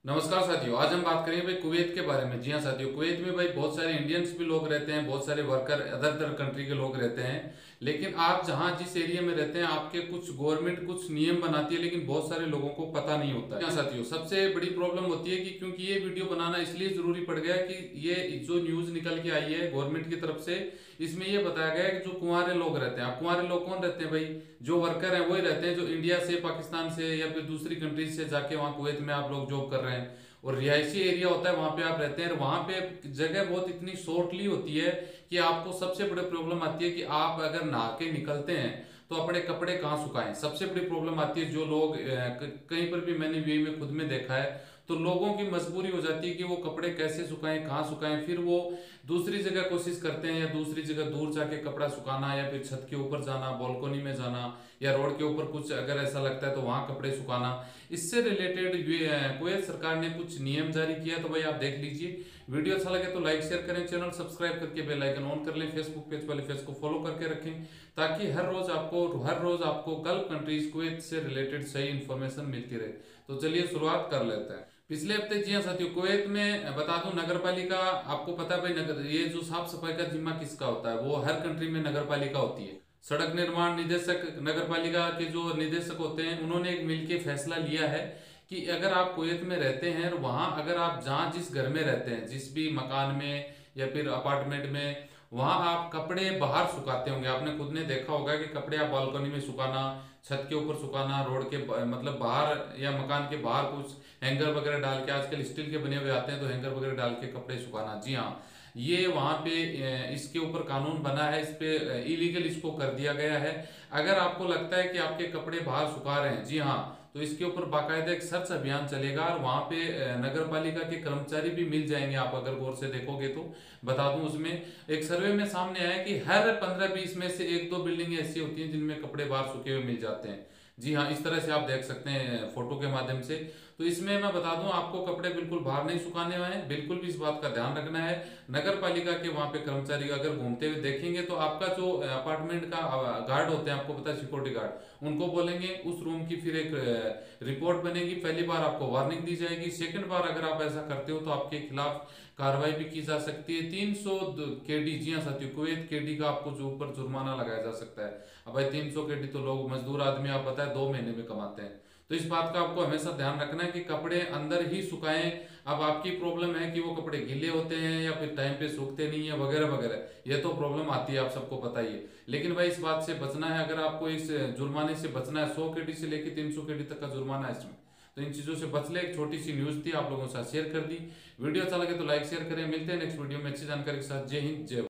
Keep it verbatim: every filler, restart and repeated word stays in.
नमस्कार साथियों, आज हम बात करेंगे भाई कुवैत के बारे में। जी हाँ साथियों, कुवैत में भाई बहुत सारे इंडियंस भी लोग रहते हैं, बहुत सारे वर्कर अदर अदर कंट्री के लोग रहते हैं। लेकिन आप जहाँ जिस एरिया में रहते हैं, आपके कुछ गवर्नमेंट कुछ नियम बनाती है, लेकिन बहुत सारे लोगों को पता नहीं होता है। हाँ साथियों, सबसे बड़ी प्रॉब्लम होती है कि क्योंकि ये वीडियो बनाना इसलिए जरूरी पड़ गया कि ये जो न्यूज निकल के आई है गवर्नमेंट की तरफ से, इसमें ये बताया गया है कि जो कुंवारे लोग रहते हैं, आप कुंवारे लोग कौन रहते हैं भाई? जो वर्कर हैं वही रहते हैं जो इंडिया से, पाकिस्तान से या फिर दूसरी कंट्रीज से जाके वहाँ कुवैत में आप लोग जॉब कर रहे हैं और रिहायशी एरिया होता है, वहां पे आप रहते हैं। वहां पे जगह बहुत इतनी शॉर्टली होती है कि आपको सबसे बड़ी प्रॉब्लम आती है कि आप अगर नहा के निकलते हैं तो अपने कपड़े कहाँ सुखाएं। सबसे बड़ी प्रॉब्लम आती है जो लोग अ, क- कहीं पर भी मैंने वी में खुद में देखा है, तो लोगों की मजबूरी हो जाती है कि वो कपड़े कैसे सुखाएं, कहाँ सुखाएं। फिर वो दूसरी जगह कोशिश करते हैं या दूसरी जगह दूर जाके कपड़ा सुखाना, या फिर छत के ऊपर जाना, बालकनी में जाना, या रोड के ऊपर कुछ अगर ऐसा लगता है तो वहां कपड़े सुखाना। इससे रिलेटेड कुवैत सरकार ने कुछ नियम जारी किया, तो भाई आप देख लीजिए। वीडियो अच्छा लगे तो लाइक शेयर करें, चैनल सब्सक्राइब करके बेल आइकन ऑन कर लें, फेसबुक पेज वाले पेज को फॉलो करके रखें, ताकि हर रोज आपको हर रोज आपको गल्फ कंट्रीज कुवैत से रिलेटेड सही इन्फॉर्मेशन मिलती रहे। तो चलिए शुरुआत कर लेते हैं। पिछले हफ्ते, जी हाँ साथियों, कुवैत में बता दूं, नगर पालिका, आपको पता है भाई, नगर ये जो साफ सफाई का जिम्मा किसका होता है? वो हर कंट्री में नगर पालिका होती है। सड़क निर्माण निदेशक, नगर पालिका के जो निदेशक होते हैं, उन्होंने एक मिलके फैसला लिया है कि अगर आप कुवैत में रहते हैं और वहां अगर आप जहाँ जिस घर में रहते हैं, जिस भी मकान में या फिर अपार्टमेंट में, वहां आप कपड़े बाहर सुखाते होंगे। आपने खुद ने देखा होगा कि कपड़े आप बालकनी में सुखाना, छत के ऊपर सुखाना, रोड के ब- मतलब बाहर या मकान के बाहर कुछ हैंगर वगैरह डाल के, आजकल स्टील के बने हुए आते हैं तो हैंगर वगैरह डाल के कपड़े सुखाना। जी हाँ, ये वहां पे अ, इसके ऊपर कानून बना है, इस पे इलीगल इसको कर दिया गया है। अगर आपको लगता है कि आपके कपड़े बाहर सुखा रहे हैं, जी हाँ, तो इसके ऊपर बाकायदा एक सर्च अभियान चलेगा और वहां पे अ, नगर पालिका के कर्मचारी भी मिल जाएंगे। आप अगर गौर से देखोगे तो बता दूं, उसमें एक सर्वे में सामने आया कि हर पंद्रह बीस में से एक दो बिल्डिंग ऐसी होती हैं जिनमें कपड़े बाहर सूखे हुए मिल जाते हैं। जी हाँ, इस तरह से आप देख सकते हैं फोटो के माध्यम से। तो इसमें मैं बता दूं, आपको कपड़े बिल्कुल बाहर नहीं सुखाने हैं, बिल्कुल भी इस बात का ध्यान रखना है। नगर पालिका के वहां पे कर्मचारी अगर घूमते हुए देखेंगे तो आपका जो अपार्टमेंट का गार्ड होते हैं, आपको पता है, सिक्योरिटी गार्ड, उनको बोलेंगे उस रूम की फिर एक रिपोर्ट बनेगी। पहली बार आपको वार्निंग दी जाएगी, सेकंड बार अगर आप ऐसा करते हो तो आपके खिलाफ कार्रवाई भी की जा सकती है। तीन सौ के डी, जी हाँ साथियों, कुवैत के डी का आपको जो ऊपर जुर्माना लगाया जा सकता है। अब भाई तीन सौ के डी तो लोग मजदूर आदमी, आप पता है, दो महीने में कमाते हैं। तो इस बात का आपको हमेशा ध्यान रखना है कि कपड़े अंदर ही सुखाएं। अब आपकी प्रॉब्लम है कि वो कपड़े गीले होते हैं या फिर टाइम पे सूखते नहीं है वगैरह वगैरह, ये तो प्रॉब्लम आती है, आप सबको पता ही है। लेकिन भाई इस बात से बचना है, अगर आपको इस जुर्माने से बचना है, सौ के डी से लेकर तीन सौ के डी तक का जुर्माना है इसमें, तो इन चीजों से बच ले। एक छोटी सी न्यूज थी, आप लोगों के साथ शेयर कर दी। वीडियो अच्छा लगे तो लाइक शेयर करें। मिलते हैं नेक्स्ट वीडियो में अच्छी जानकारी के साथ। जय हिंद, जय